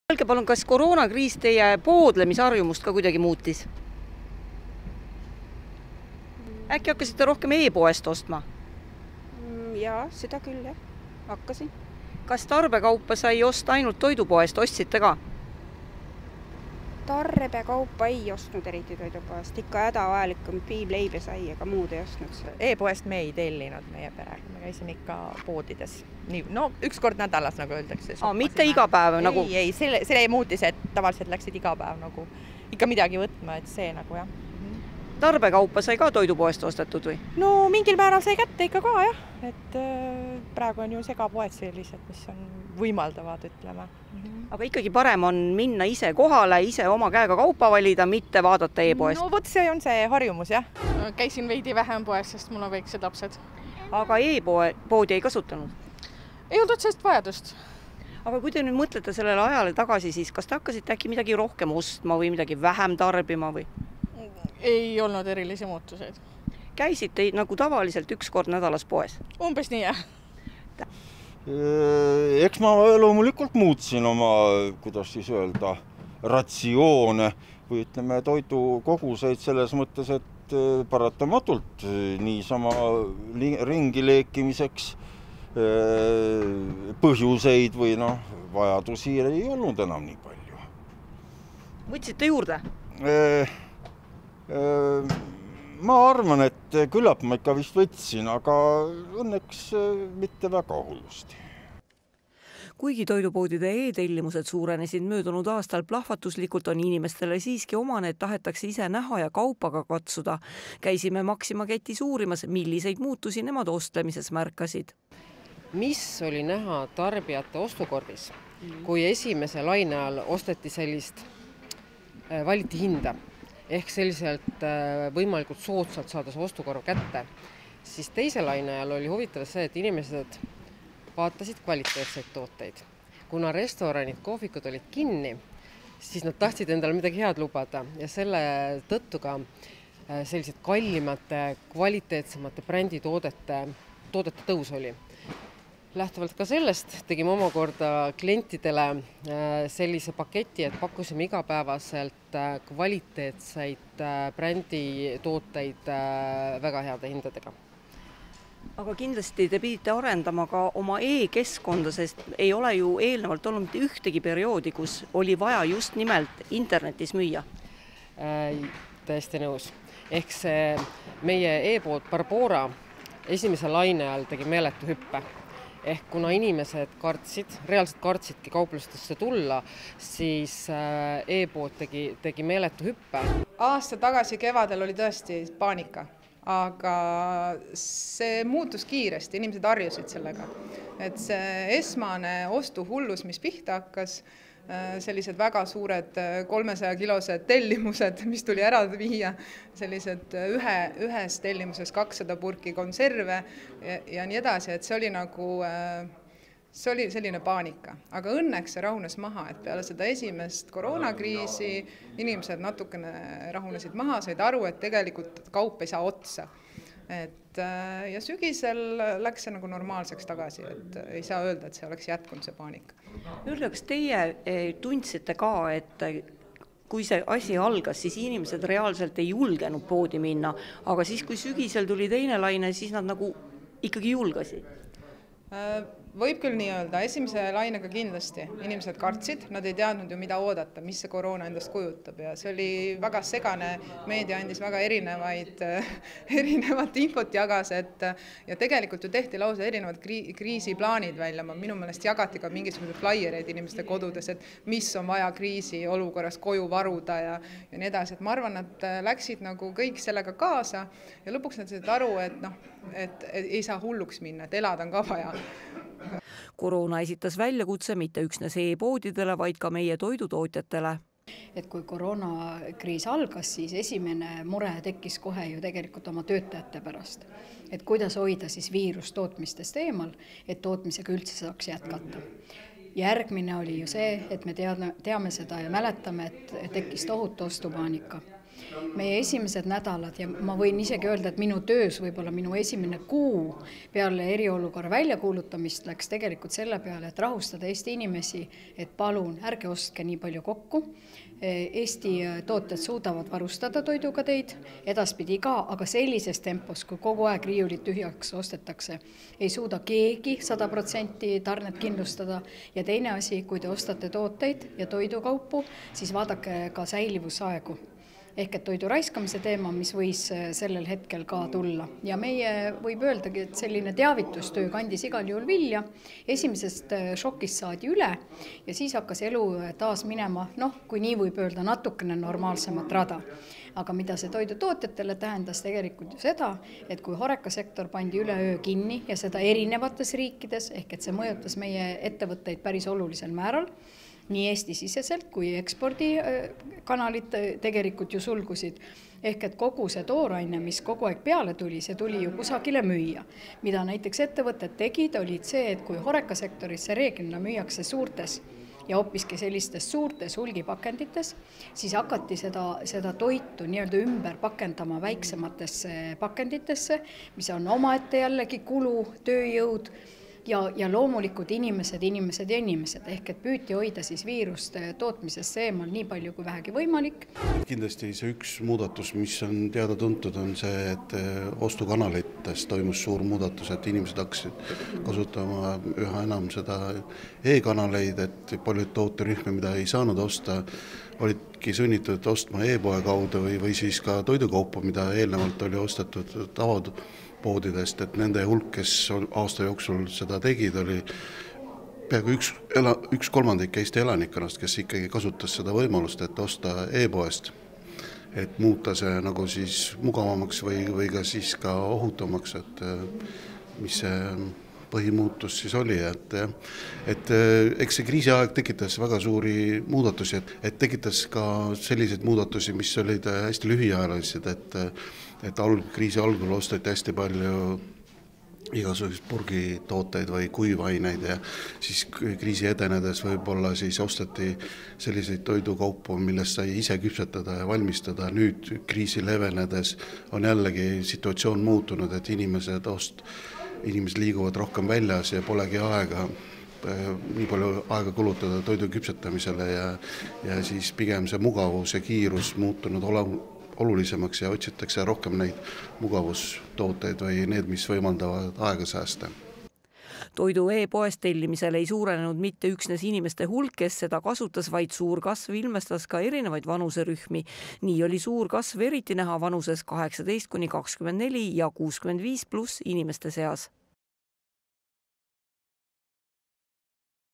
Öelge palun, kas koroonakriis teie poodlemisharjumust ka kuidagi muutis? Äkki hakkasite rohkem e-poest ostma? Jaa, seda küll jah, hakkasin. Kas tarbekaupa sai osta ainult toidupoest, ostsite ka? Tarbekaupa ei ostnud eriti toidupoest, ikka hädavajalikum piimleib ja sai, ega muud ei ostnud. E-poest me ei tellinud meie perega, me käisime ikka poodides. Üks kord nädalas, nagu öeldakse. Mitte iga päev? Ei, see muutis, et tavaliselt läksid iga päev nagu ikka midagi võtma, et see nagu jah. Tarbekaupa sai ka toidupoest ostetud või? No mingil määral sai kätte ikka ka jah, et praegu on ju segapoed sellised, mis on võimaldavad, ütleme. Aga ikkagi parem on minna ise kohale, ise oma käega kaupa valida, mitte vaadata e-poest. No vot, see on see harjumus, jah. Käisin veidi vähem poes, sest mul on väiksed lapsed. Aga e-poodi ei kasutanud? Ei olnud otsest vajadust. Aga kui te nüüd mõtlete sellele ajale tagasi, siis kas te hakkasite äkki midagi rohkem ostma või midagi vähem tarbima või? Ei olnud erilisi muutuseid. Käisite nagu tavaliselt üks kord nädalas poes? Umbes nii, jah. Eks ma loomulikult muutsin oma, kuidas siis öelda, ratsioone või ütleme toidukoguseid selles mõttes, et paratamatult niisama ringi leekimiseks põhjuseid või vajadusi ei olnud enam nii palju. Võtsite juurde? Ma arvan, et küllap ma ikka vist võtsin, aga õnneks mitte väga hullusti. Kuigi toidupoodide e-tellimused suurenesid möödunud aastal plahvatuslikult, on inimestele siiski omane, et tahetakse ise näha ja kaupaga katsuda. Käisime Maxima ketis uurimas, milliseid muutusi nemad ostlemises märkasid. Mis oli näha tarbijate ostukorvis, kui esimese laine all osteti sellist valiti hinda, ehk selliselt võimalikult soodsalt saada see ostukorv kätte, siis teise laine ajal oli huvitav see, et inimesed vaatasid kvaliteetseid tooteid. Kuna restoranid, kohvikud olid kinni, siis nad tahtsid endale midagi head lubada ja selle tõttu ka sellised kallimate, kvaliteetsemate bränditoodete tõus oli. Lähtuvalt ka sellest tegime omakorda klientidele sellise paketi, et pakkusime igapäevaselt kvaliteetseid bränditooteid väga heade hindadega. Aga kindlasti te pidite arendama ka oma e-keskkonda, sest ei ole ju eelnevalt olnud mitte ühtegi perioodi, kus oli vaja just nimelt internetis müüa. Tõesti nõus. Ehk see meie e-pood Barbora esimese laine all tegi meeletu hüppe. Ehk kuna inimesed reaalselt kartsidki kauplustesse tulla, siis e-pood tegi meeletu hüppe. Aasta tagasi kevadel oli tõesti paanika, aga see muutus kiiresti, inimesed harjusid sellega. Et see esmane ostuhullus, mis pihta hakkas, sellised väga suured 300-kilosed tellimused, mis tuli ära viia, sellised ühes tellimuses 200 purki konserve ja nii edasi, et see oli nagu, see oli selline paanika. Aga õnneks see rahunes maha, et peale seda esimest koroonakriisi inimesed natukene rahunesid maha, said aru, et tegelikult kaup ei saa otsa. Ja sügisel läks see nagu normaalseks tagasi, et ei saa öelda, et see oleks jätkunud see paanika. Öelge, kas teie tundsite ka, et kui see asi algas, siis inimesed reaalselt ei julgenud poodi minna, aga siis kui sügisel tuli teine laine, siis nad nagu ikkagi julgasid? Võib küll nii öelda, esimese lainega kindlasti. Inimesed kartsid, nad ei teadnud ju mida oodata, mis see koroona endast kujutab ja see oli väga segane, meedia andis väga erinevat infot jagas, ja tegelikult ju tehti lausa erinevad kriisiplaanid välja, minu meelest jagati ka mingisugused flaiereid inimeste kodudes, et mis on vaja kriisi olukorras koju varuda ja nii edasi, et ma arvan, nad läksid nagu kõik sellega kaasa ja lõpuks nad said aru, et ei saa hulluks minna, et elada on ka vaja. Koroona esitas väljakutse mitte üksnes e-poodidele, vaid ka meie toidutootjatele. Et kui koroonakriis algas, siis esimene mure tekkis kohe ju tegelikult oma töötajate pärast. Et kuidas hoida siis viirus tootmistest eemal, et tootmisega üldse saaks jätkata. Järgmine oli ju see, et me teame seda ja mäletame, et tekkis tohutu ostupaanika. meie esimesed nädalad ja ma võin isegi öelda, et minu töös võib-olla minu esimene kuu peale eriolukorra väljakuulutamist läks tegelikult selle peale, et rahustada Eesti inimesi, et palun ärge ostke nii palju kokku. Eesti tooted suudavad varustada toiduga teid, edaspidi ka, aga sellises tempos, kui kogu aeg riiulit tühjaks ostetakse, ei suuda keegi 100% tarnet kindlustada. Ja teine asi, kui te ostate tooteid ja toidukaupu, siis vaadake ka säilivusaegu. Ehk et toidu raiskamise teema, mis võis sellel hetkel ka tulla. Ja meie võib öeldagi, et selline teavitustöö kandis igal juhul vilja. Esimesest šokist saadi üle ja siis hakkas elu taas minema, kui nii võib öelda, natukene normaalsemat rada. Aga mida see toidutootjatele tähendas tegelikult ju seda, et kui horekasektor pandi üleöö kinni ja seda erinevates riikides, ehk et see mõjutas meie ettevõtteid päris olulisel määral, nii Eesti-siseselt kui ekspordikanalid tegelikult ju sulgusid. Ehk et kogu see tooraine, mis kogu aeg peale tuli, see tuli ju kusagile müüa. Mida näiteks ettevõtted tegid, olid see, et kui horekasektoris see reeglina müüakse suurtes ja hoopiski sellistes suurtes hulgipakendites, siis hakati seda toitu nii-öelda ümber pakendama väiksematesse pakenditesse, mis on omaette jällegi kulu, tööjõud, ja loomulikult inimesed, ehk et püüti hoida siis viirust tootmisest eemal nii palju kui vähegi võimalik. Kindlasti see üks muudatus, mis on teada tuntud, on see, et ostukanalites toimus suur muudatus, et inimesed hakkasid kasutama üha enam seda e-kanaleid, et paljud tooterühmi, mida ei saanud osta, olidki sunnitud ostma e-poe kaudu või siis ka toidukaupa, mida eelnevalt oli ostetud tavapoodidest, et nende hulk, kes aasta jooksul seda tegid, oli peaaegu 1/3 Eesti elanikkonnast, kes ikkagi kasutas seda võimalust, et osta e-poest, et muuta see nagu siis mugavamaks või ka siis ka ohutumaks, et mis see põhimuutus siis oli, et eks see kriisiaeg tekitas väga suuri muudatusi, et tekitas ka selliseid muudatusi, mis olid hästi lühiajalised, et kriisi algul osteti hästi palju igasuguseid purgitooteid või kuivaineid ja siis kriisi edenedes võib-olla siis osteti selliseid toidukaupu, millest sai ise küpsetada ja valmistada. Nüüd kriisi levenedes on jällegi situatsioon muutunud, et inimesed liiguvad rohkem väljas ja polegi aega, nii palju aega kulutada toidu küpsetamisele ja siis pigem see mugavus ja kiirus muutunud olulisemaks ja otsitakse rohkem neid mugavustooteid või need, mis võimaldavad aega säästa. Toidu e-poest tellimisel ei suurenenud mitte üksnes inimeste hulk, kes seda kasutas, vaid suur kasv ilmestas ka erinevaid vanuserühmi. Nii oli suur kasv eriti näha vanuses 18–24 ja 65+ inimeste seas.